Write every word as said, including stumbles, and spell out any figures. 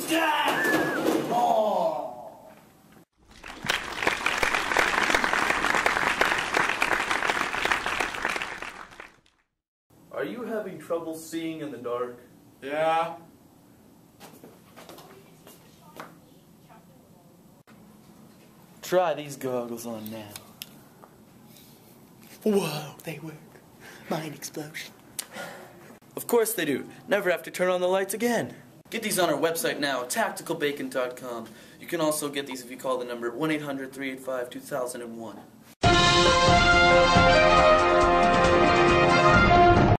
Oh. Are you having trouble seeing in the dark? Yeah. Try these goggles on now. Whoa, they work. Mind explosion. Of course they do. Never have to turn on the lights again. Get these on our website now, tactical bacon dot com. You can also get these if you call the number one eight hundred, three eight five, two thousand one.